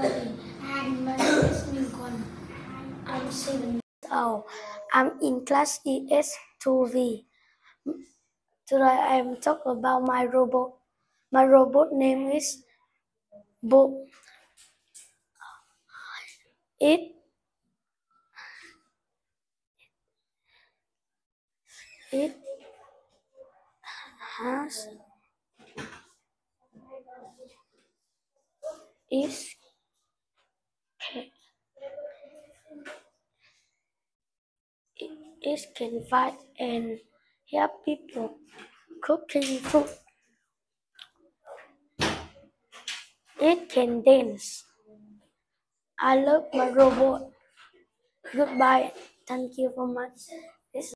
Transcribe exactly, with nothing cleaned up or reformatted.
everybody, and my name is Lincoln. I'm seven years old. I'm in class E S two V. Today I'm talking about my robot. My robot name is Bob. It it has is it can fight and help people cooking food. It can dance. I love my robot. Goodbye. Thank you so much.